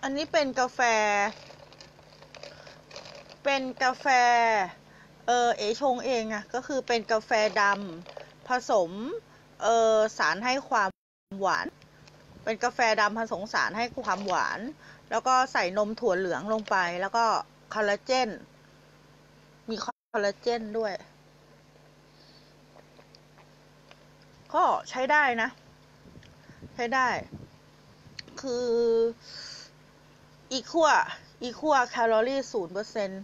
อันนี้เป็นกาแฟ เป็นกาแฟเอชงเองอะก็คือเป็นกาแฟดำผสมสารให้ความหวานเป็นกาแฟดำผสมสารให้ความหวานแล้วก็ใส่นมถั่วเหลืองลงไปแล้วก็คอลลาเจนมีคอลลาเจนด้วยก็ใช้ได้นะใช้ได้คืออีคั่วแคลอรี่0%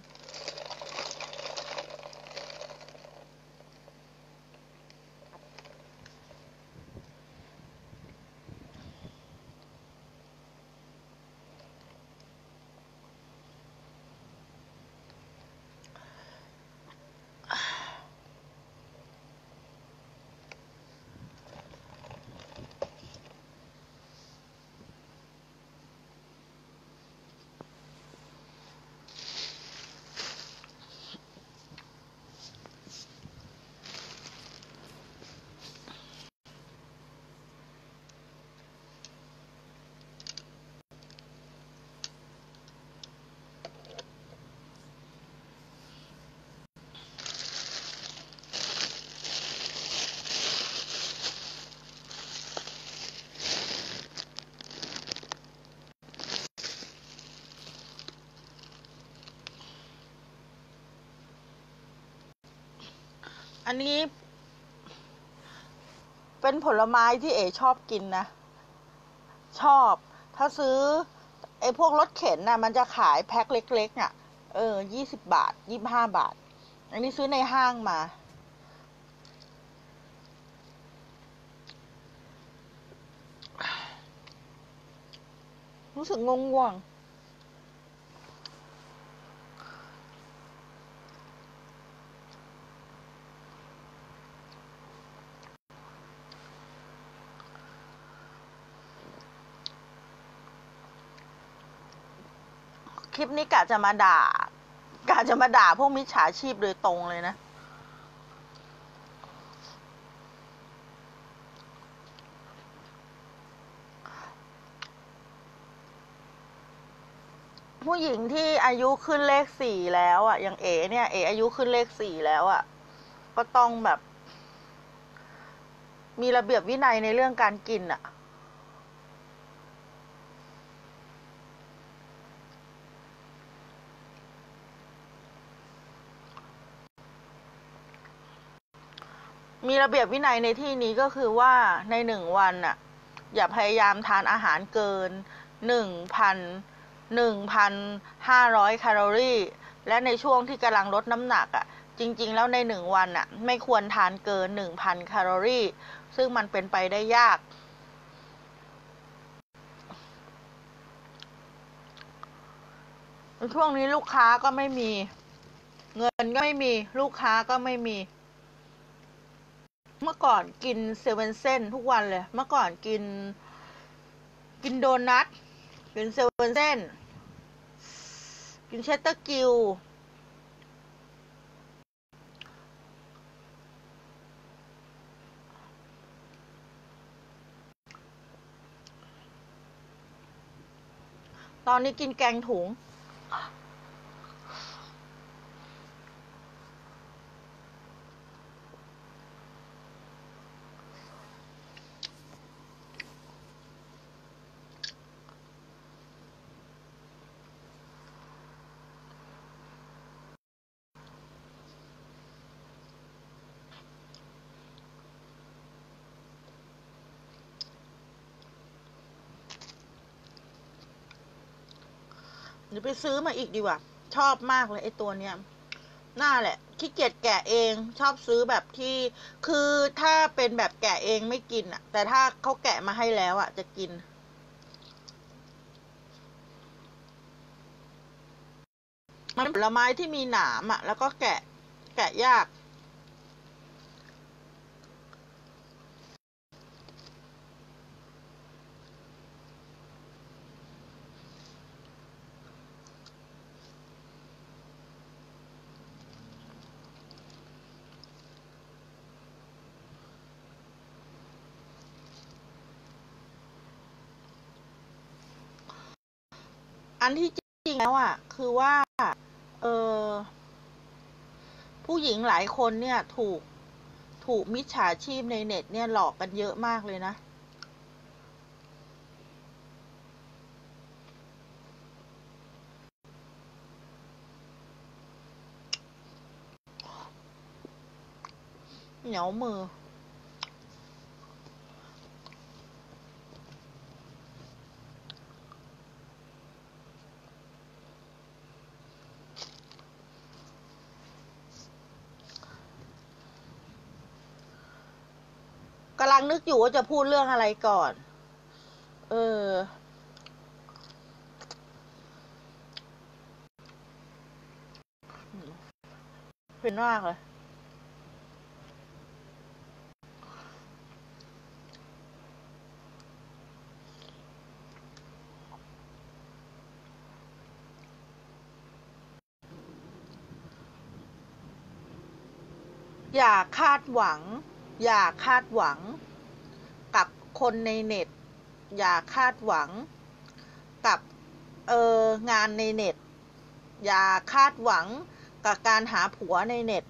อันนี้เป็นผลไม้ที่เอชอบกินนะชอบถ้าซื้อไอ้พวกรถเข็นน่ะมันจะขายแพ็คเล็กๆอ่ะ20 บาท25 บาทอันนี้ซื้อในห้างมารู้สึกง่วงคลิปนี้กะจะมาด่าพวกมิจฉาชีพโดยตรงเลยนะผู้หญิงที่อายุขึ้นเลข4แล้วอ่ะอย่างเอเนี่ยเออายุขึ้นเลข4แล้วอ่ะก็ต้องแบบมีระเบียบวินัยในเรื่องการกินอ่ะมีระเบียบวินัยในที่นี้ก็คือว่าใน1 วันน่ะอย่าพยายามทานอาหารเกิน1,500แคลอรี่และในช่วงที่กำลังลดน้ำหนักอ่ะจริงๆแล้วใน1 วันน่ะไม่ควรทานเกิน 1,000แคลอรี่ซึ่งมันเป็นไปได้ยากในช่วงนี้ลูกค้าก็ไม่มีเงินก็ไม่มีลูกค้าก็ไม่มีเมื่อก่อนกินเซเว่นเส้นทุกวันเลยเมื่อก่อนกินโดนัทกินเซเว่นเส้นกินเชสเตอร์กิลตอนนี้กินแกงถุงเดี๋ยวไปซื้อมาอีกดีกว่าชอบมากเลยไอ้ตัวเนี้ยน่าแหละขี้เกียจแกะเองชอบซื้อแบบที่คือถ้าเป็นแบบแกะเองไม่กินอ่ะแต่ถ้าเขาแกะมาให้แล้วอ่ะจะกินมันเป็นผลไม้ที่มีหนามอ่ะแล้วก็แกะยากอันที่จริงแล้วอ่ะคือว่าเออผู้หญิงหลายคนเนี่ยถูกมิจฉาชีพในเน็ตเนี่ยหลอกกันเยอะมากเลยนะเหนียวมือกำลังนึกอยู่ว่าจะพูดเรื่องอะไรก่อนเออเป็นมากเลยอย่าคาดหวังอย่าคาดหวังกับคนในเน็ตอย่าคาดหวังกับงานในเน็ตอย่าคาดหวังกับการหาผัวในเน็ต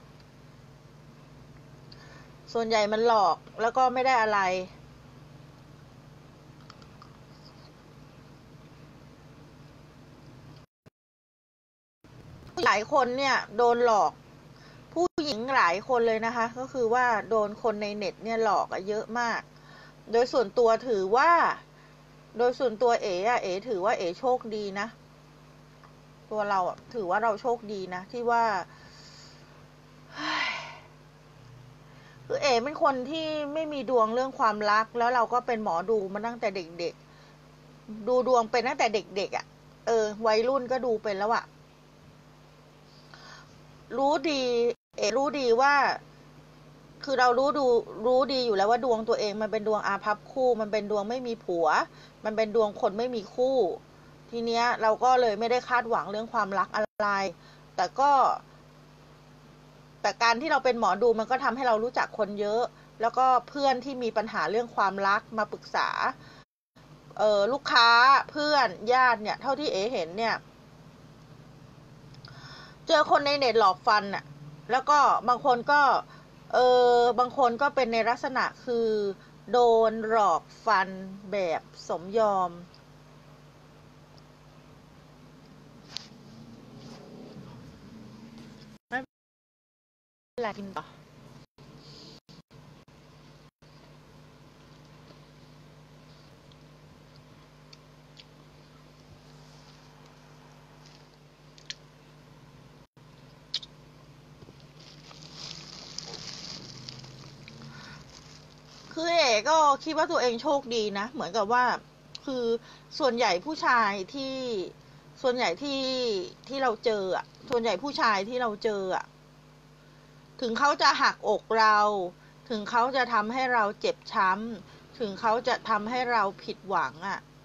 ส่วนใหญ่มันหลอกแล้วก็ไม่ได้อะไรหลายคนเนี่ยโดนหลอกผู้หญิงหลายคนเลยนะคะก็คือว่าโดนคนในเน็ตเนี่ยหลอกเยอะมากโดยส่วนตัวถือว่าโดยส่วนตัวเอ๋ถือว่าเอ๋โชคดีนะตัวเราถือว่าเราโชคดีนะที่ว่าคือเอ๋เป็นคนที่ไม่มีดวงเรื่องความรักแล้วเราก็เป็นหมอดูมาตั้งแต่เด็กๆดูดวงเป็นตั้งแต่เด็กๆวัยรุ่นก็ดูเป็นแล้วรู้ดีรู้ดีว่าคือเรารู้ดีอยู่แล้วว่าดวงตัวเองมันเป็นดวงอาภัพคู่มันเป็นดวงไม่มีผัวมันเป็นดวงคนไม่มีคู่ทีเนี้ยเราก็เลยไม่ได้คาดหวังเรื่องความรักอะไรแต่การที่เราเป็นหมอดูมันก็ทำให้เรารู้จักคนเยอะแล้วก็เพื่อนที่มีปัญหาเรื่องความรักมาปรึกษาลูกค้าเพื่อนญาติเนี่ยเท่าที่เห็นเนี่ยเจอคนในเน็ตหลอกฟันน่ะแล้วก็บางคนก็บางคนก็เป็นในลักษณะคือโดนหลอกฟันแบบสมยอมไม่เป็นไรกินต่อคือก็คิดว่าตัวเองโชคดีนะเหมือนกับว่าคือส่วนใหญ่ผู้ชายที่ส่วนใหญ่ที่เราเจอส่วนใหญ่ผู้ชายที่เราเจอถึงเขาจะหักอกเราถึงเขาจะทำให้เราเจ็บช้ำถึงเขาจะทำให้เราผิดหวัง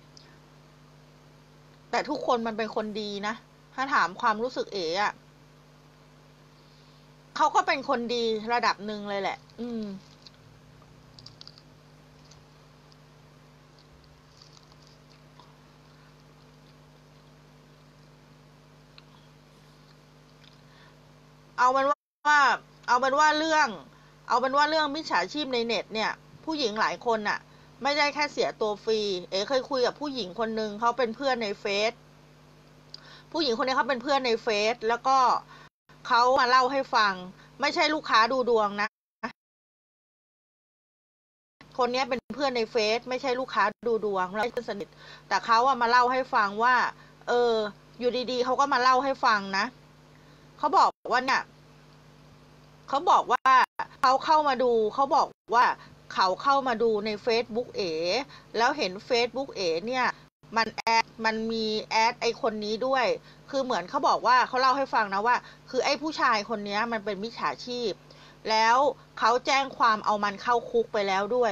แต่ทุกคนมันเป็นคนดีนะถ้าถามความรู้สึกเขาก็เป็นคนดีระดับหนึ่งเลยแหละเอาเป็นว่าเอาเป็นว่าเรื่องมิจฉาชีพในเน็ตเนี่ยผู้หญิงหลายคนไม่ได้แค่เสียตัวฟรีเคยคุยกับผู้หญิงคนนึงเขาเป็นเพื่อนในเฟซผู้หญิงคนนี้เขาเป็นเพื่อนในเฟซแล้วก็เขามาเล่าให้ฟังไม่ใช่ลูกค้าดูดวงนะคนนี้เป็นเพื่อนในเฟซไม่ใช่ลูกค้าดูดวงเราสนิทแต่เขามาเล่าให้ฟังว่าอยู่ดีๆเขาก็มาเล่าให้ฟังนะเขาบอกว่าเนี่ยเขาบอกว่าเขาเข้ามาดูเขาบอกว่าเขาเข้ามาดูใน Facebook แล้วเห็น Facebook เนี่ยมันมีแอดไอคนนี้ด้วยคือเหมือนเขาบอกว่าเขาเล่าให้ฟังนะว่าคือไอ้ผู้ชายคนนี้มันเป็นมิจฉาชีพแล้วเขาแจ้งความเอามันเข้าคุกไปแล้วด้วย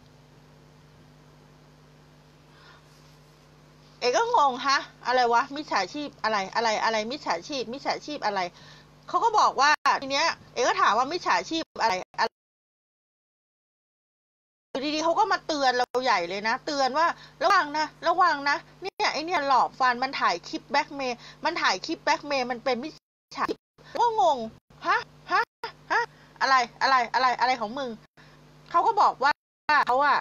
ก็งงฮะอะไรวะมิจฉาชีพอะไรมิจฉาชีพอะไรเขาก็บอกว่าทีเนี้ยก็ถามว่ามิจฉาชีพอะไรอยู่ดีๆเขาก็มาเตือนเราใหญ่เลยนะเตือนว่าระวังนะเนี่ยเนี่ยไอเนี่ยหลอกฟันมันถ่ายคลิปแบล็กเมย์มันเป็นมิจฉาชีพก็งงฮะอะไรของมึงเขาก็บอกว่าเขาอะ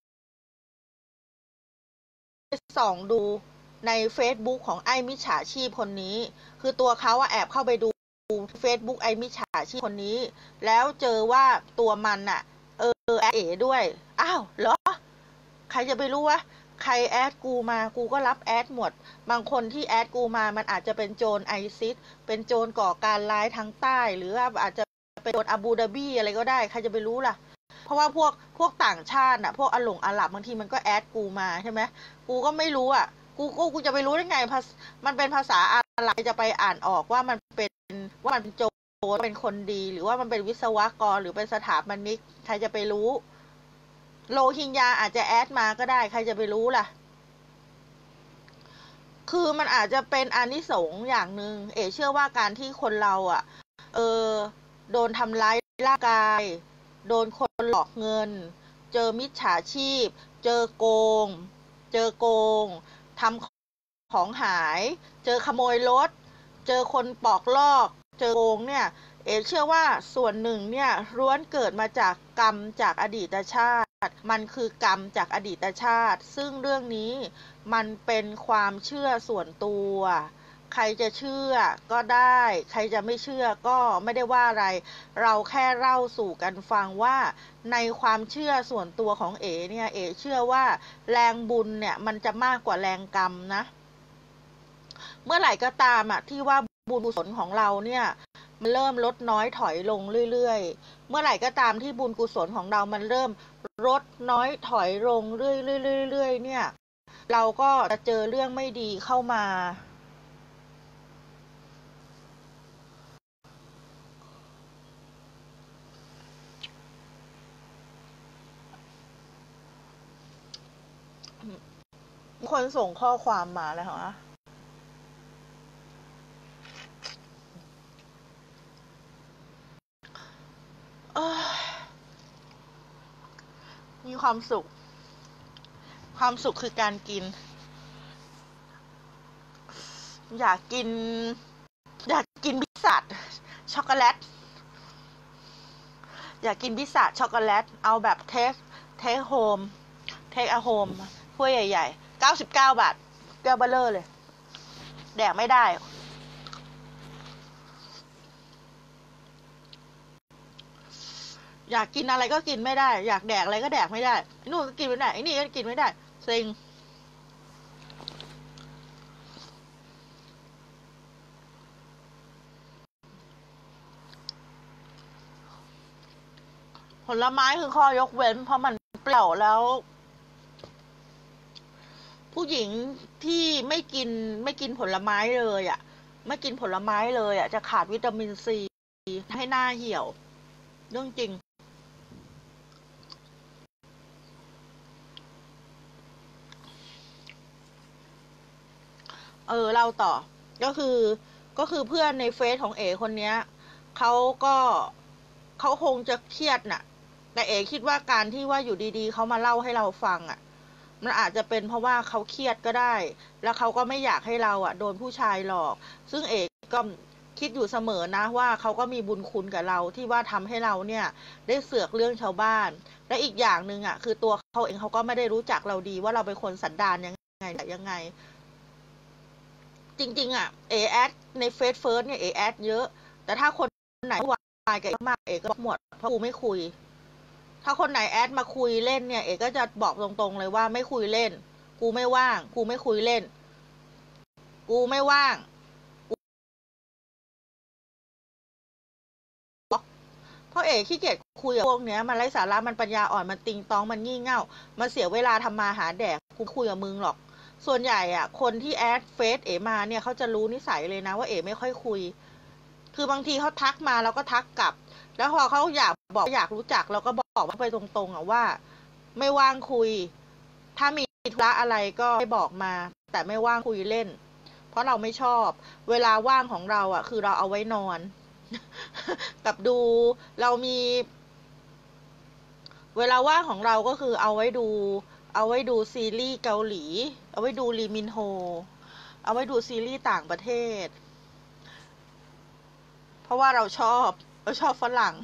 ส่องดูใน Facebook ของไอ้มิจฉาชีพคนนี้คือตัวเขาอะแอบเข้าไปดู Facebook ไอ้มิจฉาชีพคนนี้แล้วเจอว่าตัวมันอะแอดเอ๋ด้วยอ้าวเหรอใครจะไปรู้วะใครแอดกูมากูก็รับแอดหมดบางคนที่แอดกูมามันอาจจะเป็นโจรไอซิสเป็นโจรก่อการร้ายทางใต้หรือว่าอาจจะเป็นโจรอาบูดาบีอะไรก็ได้ใครจะไปรู้ล่ะเพราะว่าพวกต่างชาติน่ะพวกอาหรับบางทีมันก็แอดกูมาใช่ไหมกูก็ไม่รู้อ่ะกูจะไปรู้ได้ไงมันเป็นภาษาอะไรจะไปอ่านออกว่ามันเป็นโจรเป็นคนดีหรือว่ามันเป็นวิศวกรหรือเป็นสถาปนิกใครจะไปรู้โรฮิงญาอาจจะแอดมาก็ได้ใครจะไปรู้ล่ะคือมันอาจจะเป็นอานิสงส์อย่างหนึ่งเชื่อว่าการที่คนเราอ่ะโดนทำร้ายร่างกายโดนคนหลอกเงินเจอมิจฉาชีพเจอโกงทำของหายเจอขโมยรถเจอคนปอกลอกเจอโกงเนี่ยเชื่อว่าส่วนหนึ่งเนี่ยล้วนเกิดมาจากกรรมจากอดีตชาติมันคือกรรมจากอดีตชาติซึ่งเรื่องนี้มันเป็นความเชื่อส่วนตัวใครจะเชื่อก็ได้ใครจะไม่เชื่อก็ไม่ได้ว่าอะไรเราแค่เล่าสู่กันฟังว่าในความเชื่อส่วนตัวของเนี่ยเชื่อว่าแรงบุญเนี่ยมันจะมากกว่าแรงกรรมนะเมื่อไหร่ก็ตามที่ว่าบุญกุศลของเราเนี่ยมันเริ่มลดน้อยถอยลงเรื่อยๆเมื่อไหร่ก็ตามที่บุญกุศลของเรามันเริ่มลดน้อยถอยลงเรื่อยๆเนี่ยเราก็จะเจอเรื่องไม่ดีเข้ามาคนส่งข้อความมาแล้วเหรอมีความสุขคือการกินอยากกินพิซซ่าช็อกโกแลตอยากกินพิซซ่าช็อกโกแลตเอาแบบเทคโฮมถ้วยใหญ่ๆ99 บาทแก้วเบลเลอร์เลยแดกไม่ได้อยากกินอะไรก็กินไม่ได้อยากแดกอะไรก็แดกไม่ได้ไอ้นู่นก็กินไม่ได้ไอ้นี่ก็กินไม่ได้เซ็งผลไม้คือข้อยกเว้นเพราะมันเปรี้ยวแล้วผู้หญิงที่ไม่กินผลไม้เลยไม่กินผลไม้เลยจะขาดวิตามินซีให้หน้าเหี่ยวเรื่องจริงเล่าต่อก็คือเพื่อนในเฟซของคนเนี้ยเขาก็เขาคงจะเครียดน่ะแต่คิดว่าการที่ว่าอยู่ดีๆเขามาเล่าให้เราฟังมันอาจจะเป็นเพราะว่าเขาเครียดก็ได้แล้วเขาก็ไม่อยากให้เราโดนผู้ชายหลอกซึ่งก็คิดอยู่เสมอนะว่าเขาก็มีบุญคุณกับเราที่ว่าทำให้เราเนี่ยได้เสือกเรื่องชาวบ้านและอีกอย่างหนึ่งคือตัวเขาเองเขาก็ไม่ได้รู้จักเราดีว่าเราเป็นคนสันดานยังไงจริงๆแอดในเฟซเนี่ยแอดเยอะแต่ถ้าคนไหนวายกับมากก็บอกหมดเพราะกูไม่คุยถ้าคนไหนแอดมาคุยเล่นเนี่ยก็จะบอกตรงๆเลยว่าไม่คุยเล่นกูไม่ว่างกูไม่คุยเล่นกูไม่ว่างเพราะขี้เกียจคุยกับพวกเนี้ยมันไร้สาระมันปัญญาอ่อนมันติงตองมันงี่เง่ามันเสียเวลาทำมาหาแดกกูคุยกับมึงหรอกส่วนใหญ่คนที่แอดเฟซมาเนี่ยเขาจะรู้นิสัยเลยนะว่าไม่ค่อยคุยคือบางทีเขาทักมาแล้วก็ทักกลับแล้วพอเขาอยากรู้จักเราก็บอกว่าไปตรงๆว่าไม่ว่างคุยถ้ามีธุระอะไรก็ให้บอกมาแต่ไม่ว่างคุยเล่นเพราะเราไม่ชอบเวลาว่างของเราคือเราเอาไว้นอนกับดูเรามีเวลาว่างของเราก็คือเอาไว้ดูเอาไว้ดูซีรีส์เกาหลีเอาไว้ดูลีมินโฮเอาไว้ดูซีรีส์ต่างประเทศเพราะว่าเราชอบฝรั่ง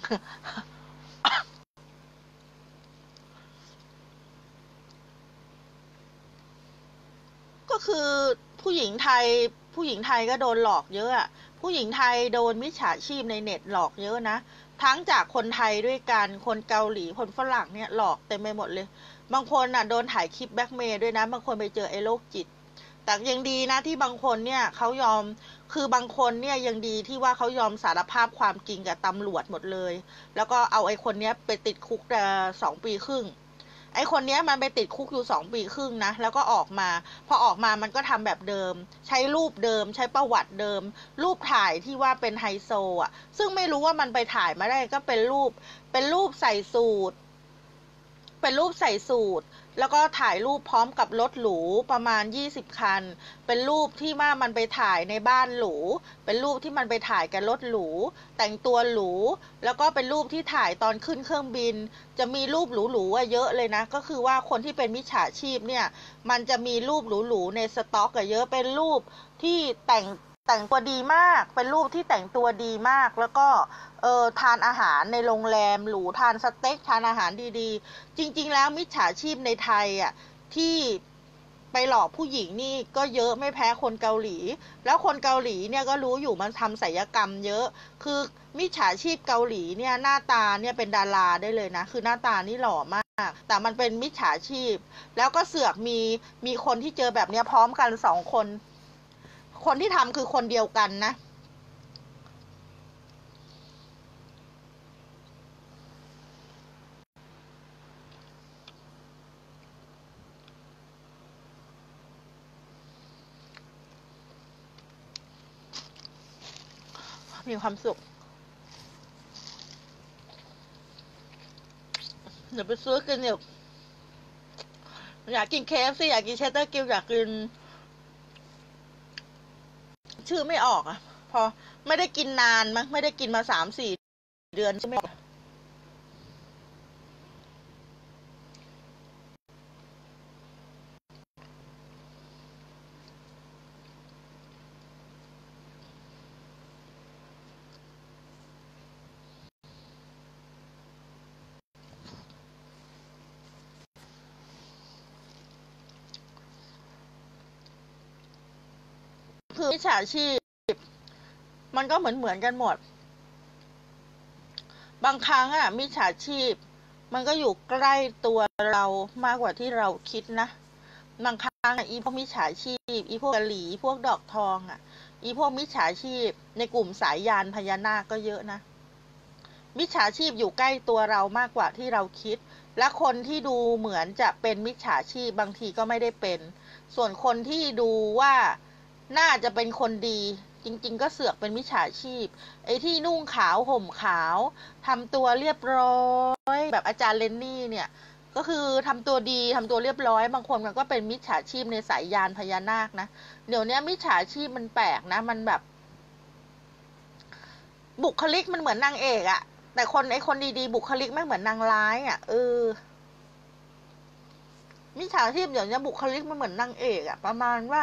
ก็คือผู้หญิงไทยผู้หญิงไทยก็โดนหลอกเยอะอะผู้หญิงไทยโดนมิจฉาชีพในเน็ตหลอกเยอะนะทั้งจากคนไทยด้วยกันคนเกาหลีคนฝรั่งเนี่ยหลอกเต็มไปหมดเลยบางคนน่ะโดนถ่ายคลิปแบล็กเมย์ด้วยนะบางคนไปเจอไอ้โรคจิตแต่ยังดีนะที่บางคนเนี่ยเขายอมคือบางคนเนี่ยยังดีที่ว่าเขายอมสารภาพความจริงกับตำรวจหมดเลยแล้วก็เอาไอ้คนเนี้ยไปติดคุก2 ปีครึ่ง ไอคนเนี้ยมันไปติดคุกอยู่2 ปีครึ่งนะแล้วก็ออกมาพอออกมามันก็ทำแบบเดิมใช้รูปเดิมใช้ประวัติเดิมรูปถ่ายที่ว่าเป็นไฮโซอ่ะซึ่งไม่รู้ว่ามันไปถ่ายมาได้ก็เป็นรูปใส่สูทเป็นรูปใส่สูทแล้วก็ถ่ายรูปพร้อมกับรถหรูประมาณ20 คันเป็นรูปที่ว่ามันไปถ่ายในบ้านหรูเป็นรูปที่มันไปถ่ายกับรถหรูแต่งตัวหรูแล้วก็เป็นรูปที่ถ่ายตอนขึ้นเครื่องบินจะมีรูปหรูๆอะเยอะเลยนะก็คือว่าคนที่เป็นมิจฉาชีพเนี่ยมันจะมีรูปหรูๆในสต็อกอะเยอะเป็นรูปที่แต่งตัวดีมากเป็นรูปที่แต่งตัวดีมากแล้วก็ทานอาหารในโรงแรมหรูทานสเต็กทานอาหารดีๆจริงๆแล้วมิจฉาชีพในไทยอ่ะที่ไปหลอกผู้หญิงนี่ก็เยอะไม่แพ้คนเกาหลีแล้วคนเกาหลีเนี่ยก็รู้อยู่มันทำศัลยกรรมเยอะคือมิจฉาชีพเกาหลีเนี่ยหน้าตาเนี่ยเป็นดาราได้เลยนะคือหน้าตานี่หล่อมากแต่มันเป็นมิจฉาชีพแล้วก็เสือกมีคนที่เจอแบบเนี้ยพร้อมกัน2 คนคนที่ทำคือคนเดียวกันนะมีความสุขเดี๋ยวไปซื้อกินเดี๋ยวอยากกิน KFC อยากกินเชสเตอร์กิลอยากกินชื่อไม่ออกอ่ะพอไม่ได้กินนานมั้งไม่ได้กินมา3-4 เดือนใช่ไหมคือมิจฉาชีพมันก็เหมือนกันหมดบางครั้งอ่ะมิจฉาชีพมันก็อยู่ใกล้ตัวเรามากกว่าที่เราคิดนะบางครั้งอ่ะอีพวกมิจฉาชีพอีพวกกะหรี่พวกดอกทองอ่ะอีพวกมิจฉาชีพในกลุ่มสายยานพญานาคก็เยอะนะ มิจฉาชีพอยู่ใกล้ตัวเรามากกว่าที่เราคิด และคนที่ดูเหมือนจะเป็นมิจฉาชีพบางทีก็ไม่ได้เป็น ส่วนคนที่ดูว่าน่าจะเป็นคนดีจริงๆก็เสือกเป็นมิจฉาชีพไอ้ที่นุ่งขาวห่มขาวทำตัวเรียบร้อยแบบอาจารย์เลนนี่เนี่ยก็คือทำตัวดีทำตัวเรียบร้อยบางคนมันก็เป็นมิจฉาชีพในสายยานพญานาคนะเดี๋ยวนี้มิจฉาชีพมันแปลกนะมันแบบบุคลิกมันเหมือนนางเอกอะ แต่ไอคนดีๆบุคลิกไม่เหมือนนางร้ายอ่ะมิจฉาชีพเดี๋ยวนี้บุคลิกมันเหมือนนางเอกอ่ะประมาณว่า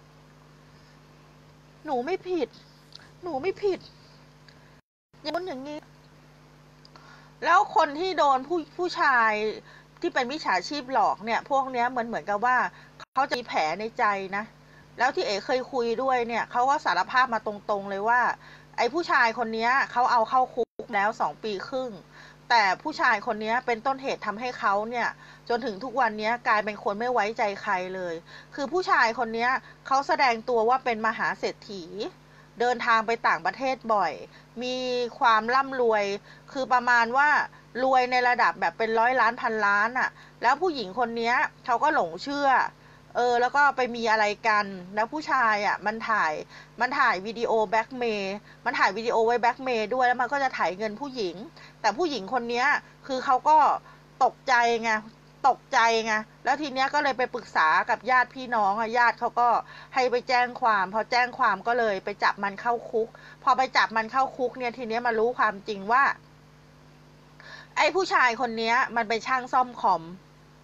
หนูไม่ผิดหนูไม่ผิดอย่างนู้นอย่างนี้แล้วคนที่โดนผู้ชายที่เป็นมิจฉาชีพหลอกเนี่ยพวกเนี้ยเหมือนกับว่าเขาจะมีแผลในใจนะแล้วที่เอ๋เคยคุยด้วยเนี่ยเขาก็สารภาพมาตรงๆเลยว่าไอ้ผู้ชายคนนี้เขาเอาเข้าคุกแล้ว2 ปีครึ่งแต่ผู้ชายคนนี้เป็นต้นเหตุทำให้เขาเนี่ยจนถึงทุกวันนี้กลายเป็นคนไม่ไว้ใจใครเลยคือผู้ชายคนนี้เขาแสดงตัวว่าเป็นมหาเศรษฐีเดินทางไปต่างประเทศบ่อยมีความร่ำรวยคือประมาณว่ารวยในระดับแบบเป็น100 ล้าน1,000 ล้านอ่ะแล้วผู้หญิงคนนี้เขาก็หลงเชื่อแล้วก็ไปมีอะไรกันแล้วผู้ชายอ่ะมันถ่ายวิดีโอแบล็กเมย์มันถ่ายวิดีโอไว้แบล็กเมย์ด้วยแล้วมันก็จะถ่ายเงินผู้หญิงแต่ผู้หญิงคนนี้คือเขาก็ตกใจไงตกใจไงแล้วทีเนี้ยก็เลยไปปรึกษากับญาติพี่น้องอะญาติเขาก็ให้ไปแจ้งความพอแจ้งความก็เลยไปจับมันเข้าคุกพอไปจับมันเข้าคุกเนี่ยทีเนี้ยมารู้ความจริงว่าไอ้ผู้ชายคนนี้มันเป็นช่างซ่อมคอม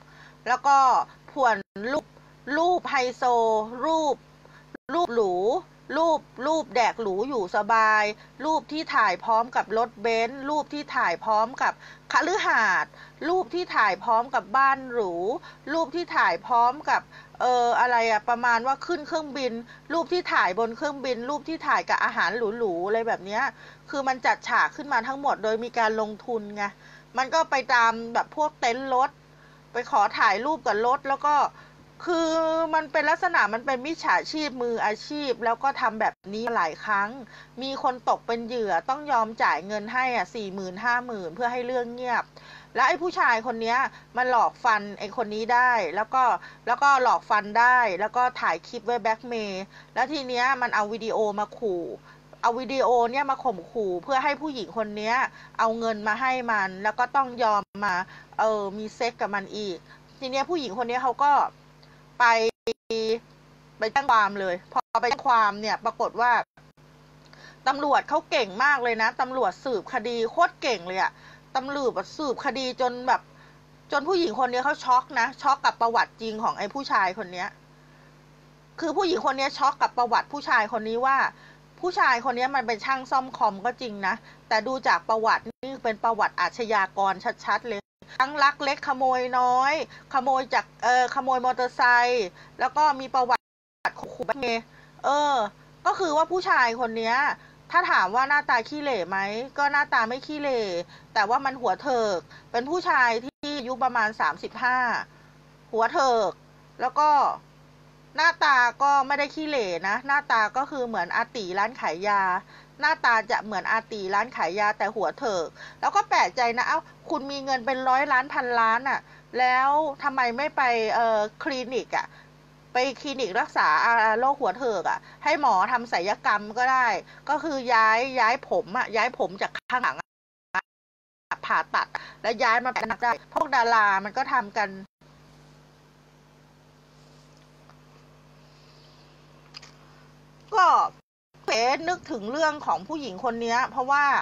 แล้วก็ผวนรูปไฮโซรูปหรูรูปแดกหรูอยู่สบายรูปที่ถ่ายพร้อมกับรถเบนซ์รูปที่ถ่ายพร้อมกับคฤหาสน์รูปที่ถ่ายพร้อมกับบ้านหรูรูปที่ถ่ายพร้อมกับอะไรอะประมาณว่าขึ้นเครื่องบินรูปที่ถ่ายบนเครื่องบินรูปที่ถ่ายกับอาหารหรูๆอะไรแบบเนี้ยคือมันจัดฉากขึ้นมาทั้งหมดโดยมีการลงทุนไงมันก็ไปตามแบบพวกเต็นท์รถไปขอถ่ายรูปกับรถแล้วก็คือมันเป็นลักษณะมันเป็นมิจฉาชีพมืออาชีพแล้วก็ทำแบบนี้หลายครั้งมีคนตกเป็นเหยื่อต้องยอมจ่ายเงินให้40,000 50,000เพื่อให้เรื่องเงียบแล้วไอ้ผู้ชายคนนี้มันหลอกฟันไอ้คนนี้ได้แล้วก็หลอกฟันได้แล้วก็ถ่ายคลิปไว้แบล็กเมย์แล้วทีเนี้ยมันเอาวิดีโอมาขู่เอาวิดีโอเนี่ยมาข่มขู่เพื่อให้ผู้หญิงคนนี้เอาเงินมาให้มันแล้วก็ต้องยอมมามีเซ็กกับมันอีกทีเนี้ยผู้หญิงคนนี้เขาก็ไปแจ้งความเลยพอไปแจ้งความเนี่ยปรากฏว่าตำรวจเขาเก่งมากเลยนะตำรวจสืบคดีโคตรเก่งเลยอะตำรวจสืบคดีจนแบบจนผู้หญิงคนนี้เขาช็อกนะช็อกกับประวัติจริงของไอ้ผู้ชายคนนี้คือผู้หญิงคนนี้ช็อกกับประวัติผู้ชายคนนี้ว่าผู้ชายคนนี้มันเป็นช่างซ่อมคอมก็จริงนะแต่ดูจากประวัตินี่เป็นประวัติอาชญากรชัดๆเลยทั้งลักเล็กขโมยน้อยขโมยจากขโมยมอเตอร์ไซค์แล้วก็มีประวัติขู่แบบนี้ก็คือว่าผู้ชายคนนี้ถ้าถามว่าหน้าตาขี้เหร่ไหมก็หน้าตาไม่ขี้เหร่แต่ว่ามันหัวเถิกเป็นผู้ชายที่อายุประมาณ35หัวเถิกแล้วก็หน้าตาก็ไม่ได้ขี้เหร่นะหน้าตาก็คือเหมือนอาตีร้านขายยาหน้าตาจะเหมือนอาตีร้านขายยาแต่หัวเถิกแล้วก็แปลกใจนะคุณมีเงินเป็น100 ล้านพันล้านอ่ะแล้วทำไมไม่ไปคลินิกอ่ะไปคลินิกรักษาโรคหัวเถิกอ่ะให้หมอทำศัลยกรรมก็ได้ก็คือย้ายผมอ่ะย้ายผมจากข้างหลังผ่าตัดแล้วย้ายมาเป็นนักได้พวกดารามันก็ทำกันก็นึกถึงเรื่องของผู้หญิงคนนี้เพราะว่า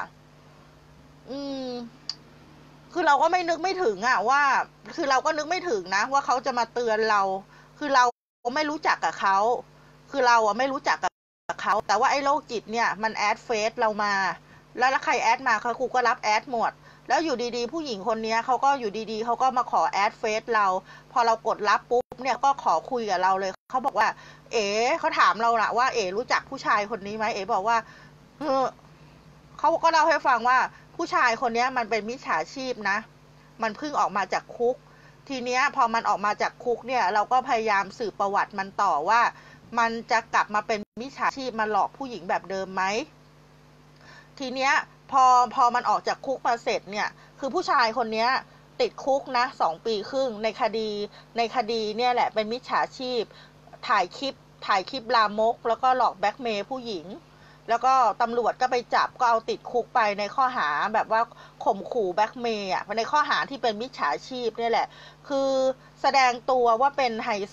คือเราก็ไม่ถึงอ่ะว่าคือเราก็นึกไม่ถึงนะว่าเขาจะมาเตือนเราคือเราไม่รู้จักกับเขาคือเราไม่รู้จักกับเขาแต่ว่าไอ้โรคจิตเนี่ยมันแอดเฟซเรามาแล้วใครแอดมาเขาครูก็รับแอดหมดแล้วอยู่ดีๆผู้หญิงคนนี้เขาก็อยู่ดีๆเขาก็มาขอแอดเฟซเราพอเรากดรับปุ๊บเนี่ยก็ขอคุยกับเราเลยเขาบอกว่าเขาถามเราละว่ารู้จักผู้ชายคนนี้ไหมบอกว่าเขาก็เล่าให้ฟังว่าผู้ชายคนนี้มันเป็นมิจฉาชีพนะมันเพิ่งออกมาจากคุกทีเนี้ยพอมันออกมาจากคุกเนี่ยเราก็พยายามสืบประวัติมันต่อว่ามันจะกลับมาเป็นมิจฉาชีพมาหลอกผู้หญิงแบบเดิมไหมทีเนี้ยพอมันออกจากคุกมาเสร็จเนี่ยคือผู้ชายคนนี้ติดคุกนะ2 ปีครึ่งในคดีเนี่ยแหละเป็นมิจฉาชีพถ่ายคลิปลามกแล้วก็หลอกแบล็กเมย์ผู้หญิงแล้วก็ตำรวจก็ไปจับก็เอาติดคุกไปในข้อหาแบบว่าข่มขู่แบล็กเมย์ในข้อหาที่เป็นมิจฉาชีพเนี่ยแหละคือแสดงตัวว่าเป็นไฮโซ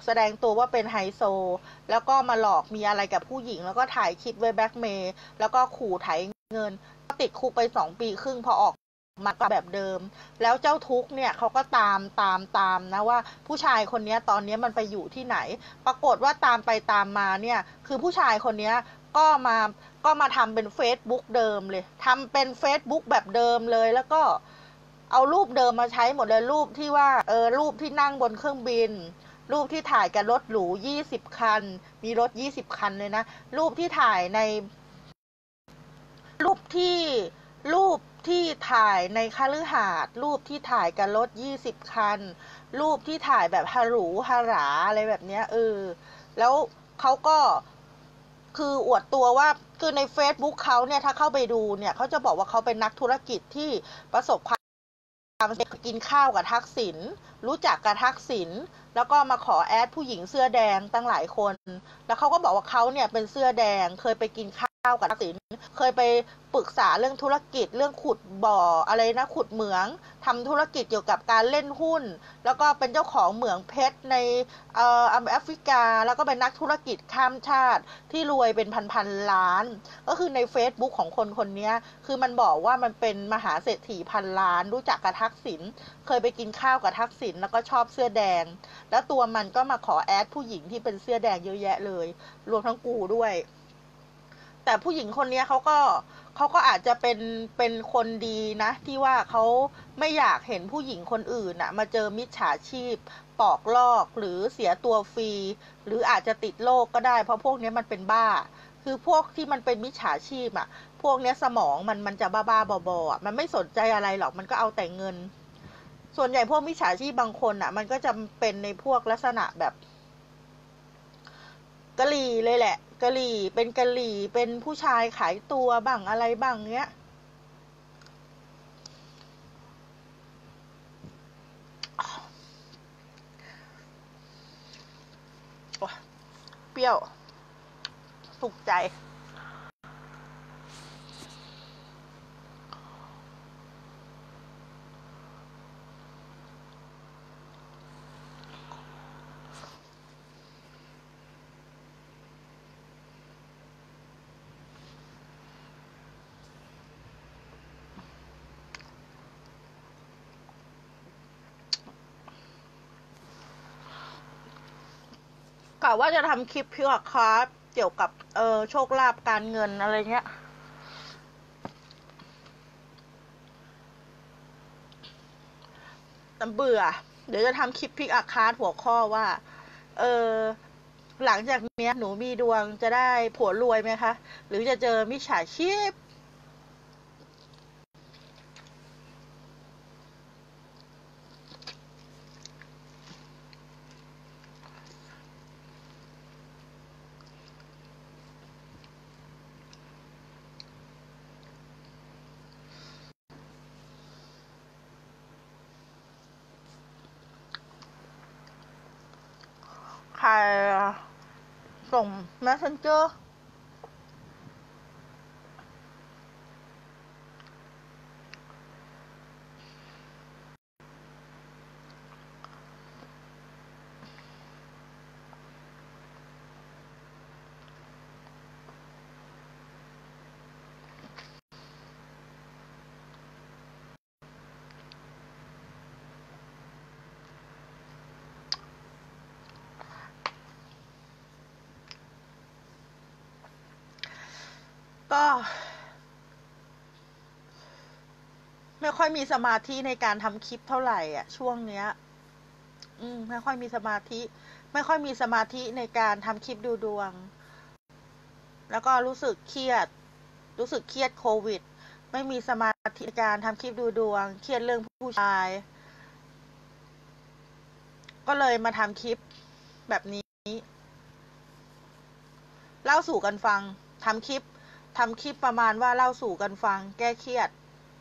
แล้วก็มาหลอกมีอะไรกับผู้หญิงแล้วก็ถ่ายคลิปไว้แบล็กเมย์แล้วก็ขู่ไถเงินก็ติดคุกไป2 ปีครึ่งพอออกมาแบบเดิมแล้วเจ้าทุกเนี่ยเขาก็ตามนะว่าผู้ชายคนนี้ตอนนี้มันไปอยู่ที่ไหนปรากฏว่าตามไปตามมาเนี่ยคือผู้ชายคนนี้ก็มาทำเป็น Facebook เดิมเลยทำเป็น Facebook แบบเดิมเลยแล้วก็เอารูปเดิมมาใช้หมดเลยรูปที่ว่ารูปที่นั่งบนเครื่องบินรูปที่ถ่ายกับรถหรู20 คันมีรถ20 คันเลยนะรูปที่ถ่ายในรูปที่ถ่ายในคฤหาสน์รูปที่ถ่ายกับรถ20 คันรูปที่ถ่ายแบบฮาหรูฮาหราอะไรแบบเนี้ยแล้วเขาก็คืออวดตัวว่าคือใน Facebook เขาเนี่ยถ้าเข้าไปดูเนี่ยเขาจะบอกว่าเขาเป็นนักธุรกิจที่ประสบความกินข้าวกับทักษิณรู้จักกับทักษิณแล้วก็มาขอแอดผู้หญิงเสื้อแดงตั้งหลายคนแล้วเขาก็บอกว่าเขาเนี่ยเป็นเสื้อแดงเคยไปกินข้าวกับทักษิณเคยไปปรึกษาเรื่องธุรกิจเรื่องขุดบ่ออะไรนะขุดเหมืองทำธุรกิจเกี่ยวกับการเล่นหุ้นแล้วก็เป็นเจ้าของเหมืองเพชรในแอฟริกาแล้วก็เป็นนักธุรกิจข้ามชาติที่รวยเป็นพันล้านก็คือใน Facebook ของคนคนนี้คือมันบอกว่ามันเป็นมหาเศรษฐีพันล้านรู้จักกับทักษิณเคยไปกินข้าวกับทักษิณแล้วก็ชอบเสื้อแดงแล้วตัวมันก็มาขอแอดผู้หญิงที่เป็นเสื้อแดงเยอะแยะเลยรวมทั้งกูด้วยแต่ผู้หญิงคนนี้เขาก็อาจจะเป็นคนดีนะที่ว่าเขาไม่อยากเห็นผู้หญิงคนอื่นน่ะมาเจอมิจฉาชีพปอกลอกหรือเสียตัวฟรีหรืออาจจะติดโรคก็ได้เพราะพวกนี้มันเป็นบ้าคือพวกที่มันเป็นมิจฉาชีพอ่ะพวกนี้สมองมันจะบ้าบอๆอ่ะมันไม่สนใจอะไรหรอกมันก็เอาแต่เงินส่วนใหญ่พวกมิจฉาชีพบางคนอ่ะมันก็จะเป็นในพวกลักษณะแบบกะหรี่เลยแหละกะหรี่เป็นกะหรี่เป็นผู้ชายขายตัวบ้างอะไรบ้างเนี้ยเปรี้ยวถูกใจกะว่าจะทำคลิปเพื่อคาร์ดเกี่ยวกับโชคลาภการเงินอะไรเงี้ยแต่เบื่อเดี๋ยวจะทำคลิปพิกอาคาร์ดหัวข้อว่าเออหลังจากเนี้ยหนูมีดวงจะได้ผัวรวยไหมคะหรือจะเจอมิจฉาชีพใครส่ง Messenger ก็ไม่ค่อยมีสมาธิในการทำคลิปเท่าไหร่อ่ะช่วงเนี้ยไม่ค่อยมีสมาธิไม่ค่อยมีสมาธิในการทำคลิปดูดวงแล้วก็รู้สึกเครียดโควิดไม่มีสมาธิในการทำคลิปดูดวงเครียดเรื่องผู้ชายก็เลยมาทำคลิปแบบนี้เล่าสู่กันฟังทำคลิปประมาณว่าเล่าสู่กันฟังแก้เครียด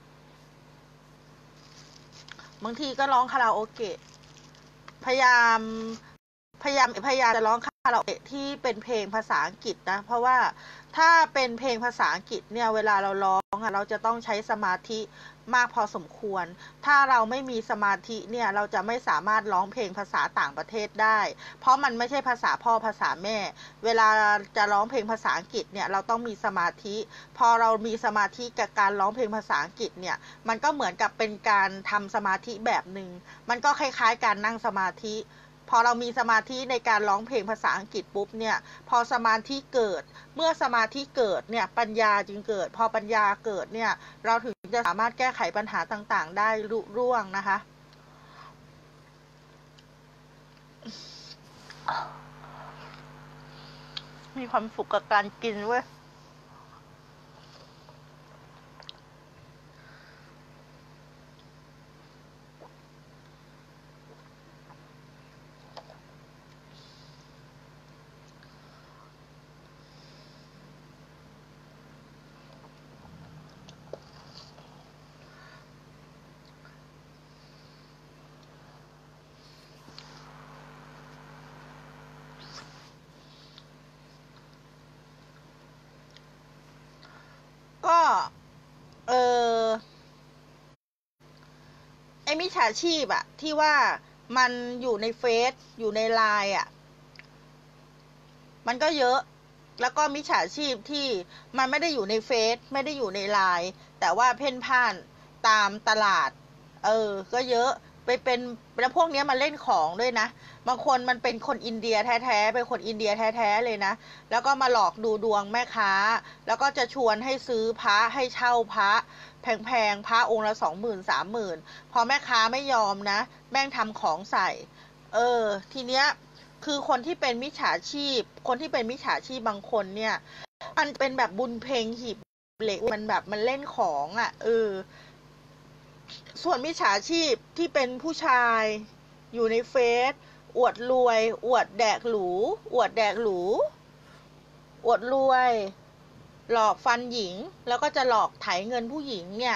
บางทีก็ร้องคาราโอเกะพยายามจะร้องคาราโอเกะที่เป็นเพลงภาษาอังกฤษนะเพราะว่าถ้าเป็นเพลงภาษาอังกฤษเนี่ยเวลาเราร้องเราจะต้องใช้สมาธิมากพอสมควรถ้าเราไม่มีสมาธิเนี่ยเราจะไม่สามารถร้องเพลงภาษาต่างประเทศได้เพราะมันไม่ใช่ภาษาพ่อภาษาแม่เวลาจะร้องเพลงภาษาอังกฤษเนี่ยเราต้องมีสมาธิพอเรามีสมาธิกับการร้องเพลงภาษาอังกฤษเนี่ยมันก็เหมือนกับเป็นการทำสมาธิแบบหนึ่งมันก็คล้ายๆการนั่งสมาธิพอเรามีสมาธิในการร้องเพลงภาษาอังกฤษปุ๊บเนี่ยพอสมาธิเกิดเมื่อสมาธิเกิดเนี่ยปัญญาจึงเกิดพอปัญญาเกิดเนี่ยเราถึงจะสามารถแก้ไขปัญหาต่างๆได้ลุล่วงนะคะมีความสุขกับการกินเว้ยก็เออมิจฉาชีพอะที่ว่ามันอยู่ในเฟซอยู่ในไลน์อะมันก็เยอะแล้วก็มิจฉาชีพที่มันไม่ได้อยู่ในเฟซไม่ได้อยู่ในไลน์แต่ว่าเพ่นพ่านตามตลาดก็เยอะไปเป็นแล้วพวกนี้มันเล่นของด้วยนะบางคนมันเป็นคนอินเดียแท้ๆเป็นคนอินเดียแท้ๆเลยนะแล้วก็มาหลอกดูดวงแม่ค้าแล้วก็จะชวนให้ซื้อพระให้เช่าพระแพงๆพระองค์ละ20,000 30,000พอแม่ค้าไม่ยอมนะแม่งทำของใส่ทีเนี้ยคือคนที่เป็นมิจฉาชีพคนที่เป็นมิจฉาชีพบางคนเนี่ยมันเป็นแบบบุญเพลงหีบเหล็กมันแบบมันเล่นของอ่ะส่วนมิจฉาชีพที่เป็นผู้ชายอยู่ในเฟซอวดรวยอวดแดกหรูอวดแดกหรูอวดรวยหลอกฟันหญิงแล้วก็จะหลอกไถเงินผู้หญิงเนี่ย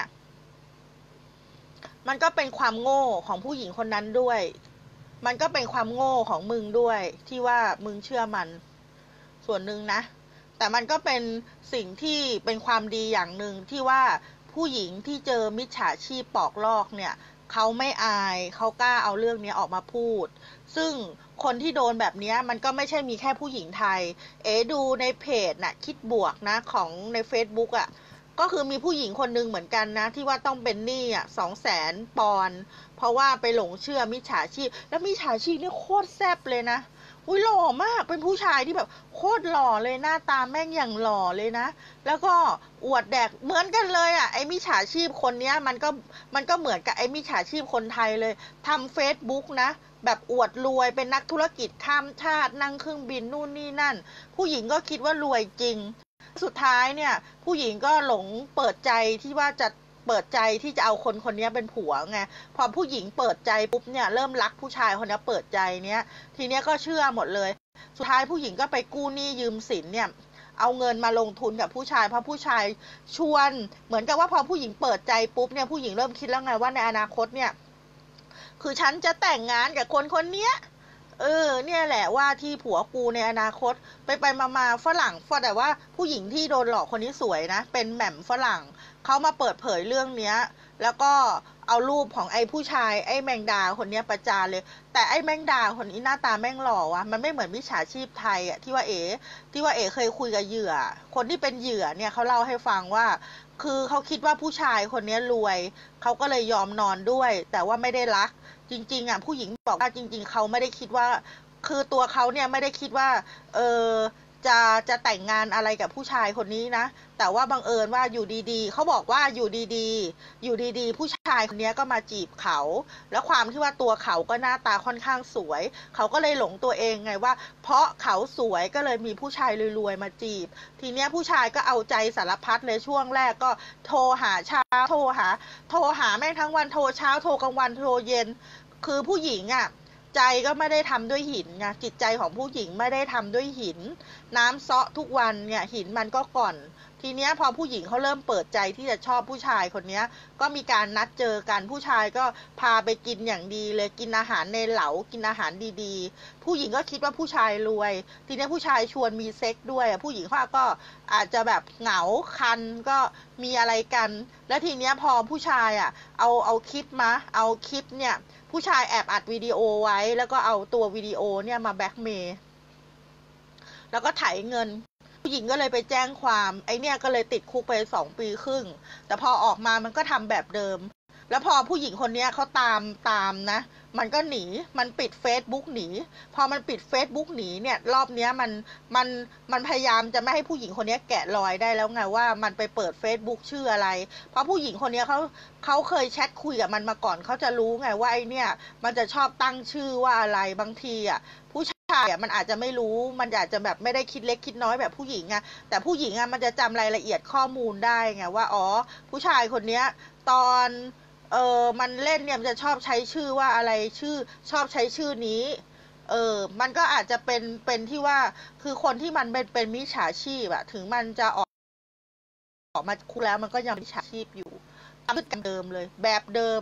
มันก็เป็นความโง่ของผู้หญิงคนนั้นด้วยมันก็เป็นความโง่ของมึงด้วยที่ว่ามึงเชื่อมันส่วนหนึ่งนะแต่มันก็เป็นสิ่งที่เป็นความดีอย่างหนึ่งที่ว่าผู้หญิงที่เจอมิจฉาชีพปอกลอกเนี่ยเขาไม่อายเขากล้าเอาเรื่องนี้ออกมาพูดซึ่งคนที่โดนแบบนี้มันก็ไม่ใช่มีแค่ผู้หญิงไทยดูในเพจน่ะคิดบวกนะของใน Facebook อ่ะก็คือมีผู้หญิงคนนึงเหมือนกันนะที่ว่าต้องเป็นหนี้อ่ะ200,000 ปอนด์เพราะว่าไปหลงเชื่อมิจฉาชีพแล้วมิจฉาชีพนี่โคตรแซ่บเลยนะอุ้ยหล่อมากเป็นผู้ชายที่แบบโคตรหล่อเลยหน้าตาแม่งอย่างหล่อเลยนะแล้วก็อวดแดกเหมือนกันเลยอ่ะไอ้มิจฉาชีพคนเนี้ยมันก็เหมือนกับไอ้มิจฉาชีพคนไทยเลยทำเฟซบุ๊กนะแบบอวดรวยเป็นนักธุรกิจข้ามชาตินั่งเครื่องบินนู่นนี่นั่นผู้หญิงก็คิดว่ารวยจริงสุดท้ายเนี่ยผู้หญิงก็หลงเปิดใจที่ว่าจะเปิดใจที่จะเอาคนคนนี้เป็นผัวไงพอผู้หญิงเปิดใจปุ๊บเนี่ยเริ่มรักผู้ชายคนนี้เปิดใจเนี้ยทีเนี้ยก็เชื่อหมดเลยสุดท้ายผู้หญิงก็ไปกู้หนี้ยืมสินเนี่ยเอาเงินมาลงทุนกับผู้ชายเพราะผู้ชายชวนเหมือนกับว่าพอผู้หญิงเปิดใจปุ๊บเนี่ยผู้หญิงเริ่มคิดแล้วไงว่าในอนาคตเนี่ยคือฉันจะแต่งงานกับคนคนเนี้ยเนี่ยแหละว่าที่ผัวกูในอนาคตไปมาฝรั่งแต่ว่าผู้หญิงที่โดนหลอกคนนี้สวยนะเป็นแหม่มฝรั่งเขามาเปิดเผยเรื่องเนี้ยแล้วก็เอารูปของไอ้ผู้ชายไอ้แมงดาคนนี้ประจานเลยแต่ไอ้แมงดาคนนี้หน้าตาแม่งหล่อวะมันไม่เหมือนมิจฉาชีพไทยอ่ะที่ว่าเอ๋เคยคุยกับเหยื่อคนที่เป็นเหยื่อเนี่ยเขาเล่าให้ฟังว่าคือเขาคิดว่าผู้ชายคนนี้รวยเขาก็เลยยอมนอนด้วยแต่ว่าไม่ได้รัก จริงๆอ่ะผู้หญิงบอกว่าจริงๆเขาไม่ได้คิดว่าคือตัวเขาเนี่ยไม่ได้คิดว่าเออจะจะแต่งงานอะไรกับผู้ชายคนนี้นะแต่ว่าบังเอิญว่าอยู่ดีๆเขาบอกว่าอยู่ดีๆผู้ชายคนนี้ก็มาจีบเขาแล้วความที่ว่าตัวเขาก็หน้าตาค่อนข้างสวยเขาก็เลยหลงตัวเองไงว่าเพราะเขาสวยก็เลยมีผู้ชายรวยๆมาจีบทีเนี้ยผู้ชายก็เอาใจสารพัดเลยช่วงแรกก็โทรหาเช้าโทรหาแม่งทั้งวันโทรเช้าโทรกลางวันโทรเย็น คือผู้หญิงอ่ะใจก็ไม่ได้ทำด้วยหินไงจิตใจของผู้หญิงไม่ได้ทำด้วยหินน้ำเซาะทุกวันเนี่ยหินมันก็ก่อนทีเนี้ยพอผู้หญิงเขาเริ่มเปิดใจที่จะชอบผู้ชายคนเนี้ยก็มีการนัดเจอกันผู้ชายก็พาไปกินอย่างดีเลยกินอาหารในเหลากินอาหารดีๆผู้หญิงก็คิดว่าผู้ชายรวยทีเนี้ยผู้ชายชวนมีเซ็กด้วยผู้หญิงเขาก็อาจจะแบบเหงาคันก็มีอะไรกันแล้วทีเนี้ยพอผู้ชายอ่ะเอาคลิปเอาคลิปเนี่ยผู้ชายแอบอัดวิดีโอไว้แล้วก็เอาตัววิดีโอเนี่ยมาแบล็กเมย์แล้วก็ไถเงินผู้หญิงก็เลยไปแจ้งความไอเนี่ยก็เลยติดคุกไป2 ปีครึ่งแต่พอออกมามันก็ทำแบบเดิมแล้วพอผู้หญิงคนนี้เขาตามนะมันก็หนีมันปิดเฟซบุ๊กหนีพอมันปิดเฟซบุ๊กหนีเนี่ยรอบเนี้ยมันมันพยายามจะไม่ให้ผู้หญิงคนนี้แกะรอยได้แล้วไงว่ามันไปเปิดเฟซบุ๊กชื่ออะไรเพราะผู้หญิงคนนี้เขาเคยแชทคุยกับมันมาก่อนเขาจะรู้ไงว่าไอเนี่ยมันจะชอบตั้งชื่อว่าอะไรบางทีอ่ะผู้ชายอ่ะมันอาจจะไม่รู้มันอาจจะแบบไม่ได้คิดเล็กคิดน้อยแบบผู้หญิงอ่ะแต่ผู้หญิงอ่ะมันจะจำรายละเอียดข้อมูลได้ไงว่าอ๋อผู้ชายคนเนี้ยตอนมันเล่นเนี่ยมันจะชอบใช้ชื่อว่าอะไรชื่อชอบใช้ชื่อนี้มันก็อาจจะเป็นที่ว่าคือคนที่มันเป็นมิจฉาชีพอะถึงมันจะออกมาคุกแล้วมันก็ยังมิจฉาชีพอยู่ทำพฤติกรรมเดิมเลยแบบเดิม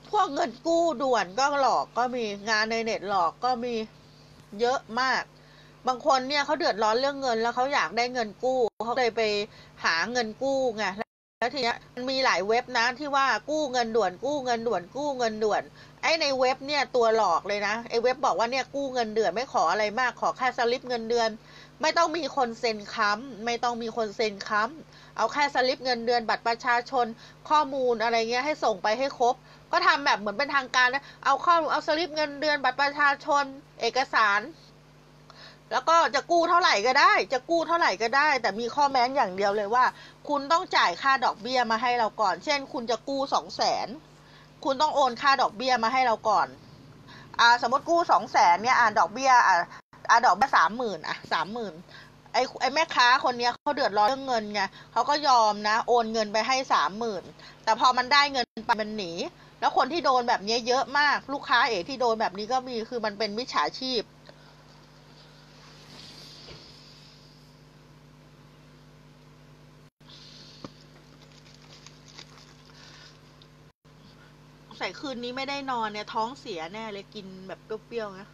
พวกเงินกู้ด่วนก็หลอกก็มีงานในเน็ตหลอกก็มีเยอะมากบางคนเนี่ยเขาเดือดร้อนเรื่องเงินแล้วเขาอยากได้เงินกู้เขาเลยไปหาเงินกู้ไงแล้วทีเนี้ยมันมีหลายเว็บนะที่ว่ากู้เงินด่วนกู้เงินด่วนกู้เงินด่วนไอ้ในเว็บเนี่ยตัวหลอกเลยนะไอ้เว็บบอกว่าเนี่ยกู้เงินเดือนไม่ขออะไรมากขอแค่สลิปเงินเดือนไม่ต้องมีคนเซ็นค้ำไม่ต้องมีคนเซ็นค้ำเอาแค่สลิปเงินเดือนบัตรประชาชนข้อมูลอะไรเงี้ยให้ส่งไปให้ครบก็ทำแบบเหมือนเป็นทางการนะเอาสลิปเงินเดือนบัตรประชาชนเอกสารแล้วก็จะกู้เท่าไหร่ก็ได้จะกู้เท่าไหร่ก็ได้แต่มีข้อแม้อย่างเดียวเลยว่าคุณต้องจ่ายค่าดอกเบี้ยมาให้เราก่อนเช่นคุณจะกู้200,000คุณต้องโอนค่าดอกเบี้ยมาให้เราก่อนสมมติกู้200,000เนี่ยดอกเบี้ยดอกเบี้ย30,000ไอ้แม่ค้าคนนี้เขาเดือดร้อนเรื่องเงินไงเขาก็ยอมนะโอนเงินไปให้30,000แต่พอมันได้เงินไปมันหนีแล้วคนที่โดนแบบนี้เยอะมากลูกค้าที่โดนแบบนี้ก็มีคือมันเป็นมิจฉาชีพใส่คืนนี้ไม่ได้นอนเนี่ยท้องเสียแน่เลยกินแบบเปรี้ยวๆนะ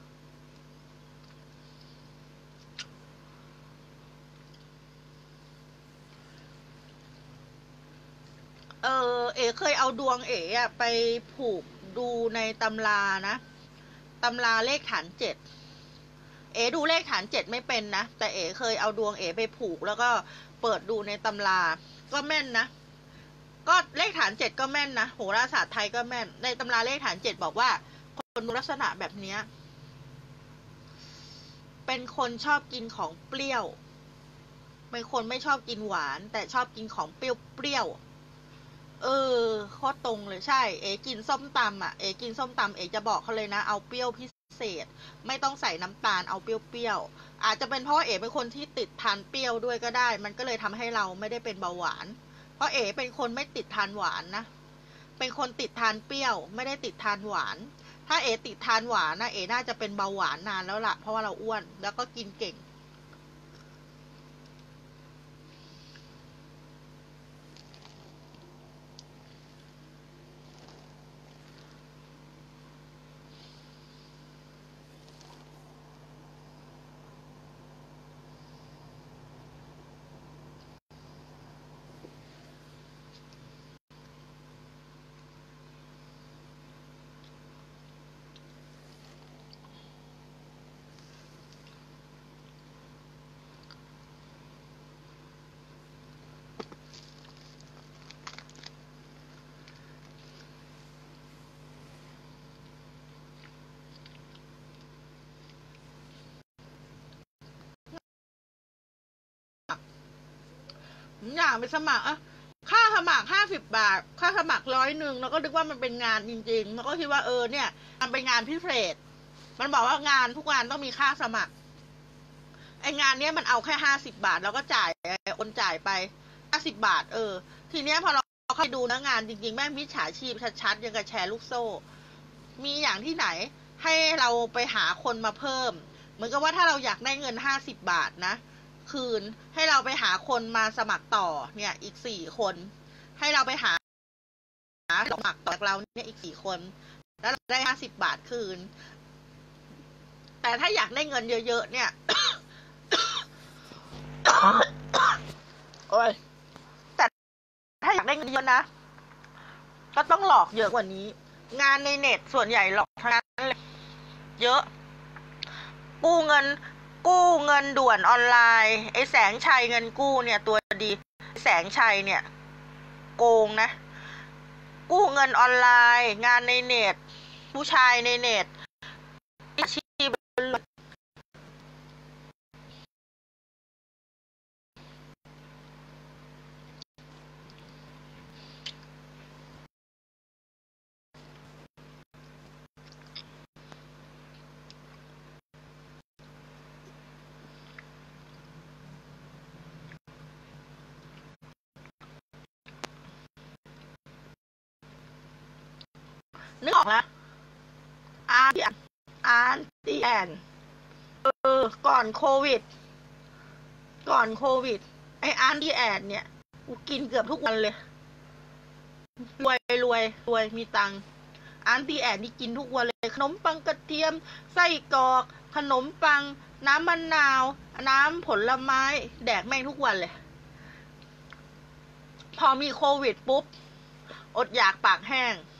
เคยเอาดวงไปผูกดูในตำรานะตำราเลขฐาน7ดูเลขฐาน7ไม่เป็นนะแต่เคยเอาดวงไปผูกแล้วก็เปิดดูในตำราก็แม่นนะก็เลขฐาน7ก็แม่นนะโหราศาสตร์ไทยก็แม่นในตำราเลขฐาน7บอกว่าคนลักษณะแบบนี้เป็นคนชอบกินของเปรี้ยวเป็นคนไม่ชอบกินหวานแต่ชอบกินของเปรี้ยวโคตรตรงเลยใช่กินส้มตำกินส้มตำจะบอกเขาเลยนะเอาเปรี้ยวพิเศษไม่ต้องใส่น้ำตาลเอาเปรี้ยวๆอาจจะเป็นเพราะเป็นคนที่ติดทานเปรี้ยวด้วยก็ได้มันก็เลยทำให้เราไม่ได้เป็นเบาหวานเพราะเป็นคนไม่ติดทานหวานนะเป็นคนติดทานเปรี้ยวไม่ได้ติดทานหวานถ้าติดทานหวานนะน่าจะเป็นเบาหวานนานแล้วล่ะเพราะว่าเราอ้วนแล้วก็กินเก่งอยากไปสมัครค่าสมัคร50 บาทค่าสมัคร100แล้วก็นึกว่ามันเป็นงานจริงๆแล้วก็คิดว่าเนี่ยมันเป็นงานพิเศษมันบอกว่างานทุกงานต้องมีค่าสมัครไองานเนี้ยมันเอาแค่50 บาทแล้วก็จ่ายโอนจ่ายไป50 บาททีเนี้ยพอเราเข้าไปดูนะงานจริงๆแม่งมิจฉาชีพชัดๆยังกับแชร์ลูกโซ่มีอย่างที่ไหนให้เราไปหาคนมาเพิ่มเหมือนกับว่าถ้าเราอยากได้เงิน50 บาทนะคืนให้เราไปหาคนมาสมัครต่อเนี่ยอีก4 คนให้เราไปหาสมัครต่อจากเราเนี่ยอีก4 คนแล้วเราได้50 บาทคืนแต่ถ้าอยากได้เงินเยอะๆเนี่ยโอ้ยแต่ถ้าอยากได้เงินเยอะนะก็ต้องหลอกเยอะกว่านี้งานในเน็ตส่วนใหญ่หลอกทั้งนั้นเลยเยอะกู้เงินด่วนออนไลน์ไอ้แสงชัยเงินกู้เนี่ยตัวดีแสงชัยเนี่ยโกงนะกู้เงินออนไลน์งานในเน็ตผู้ชายในเน็ตอาชีพนึกออกนะอาร์ตี้แอนก่อนโควิดไอ้อาร์ตี้แอนเนี่ยกูกินเกือบทุกวันเลยรวยมีตังค์อันตีแอนนี่กินทุกวันเลยขนมปังกระเทียมไส้กรอกขนมปังน้ำมะนาวน้ำผลไม้แดกแม่งทุกวันเลยพอมีโควิดปุ๊บอดอยากปากแห้ง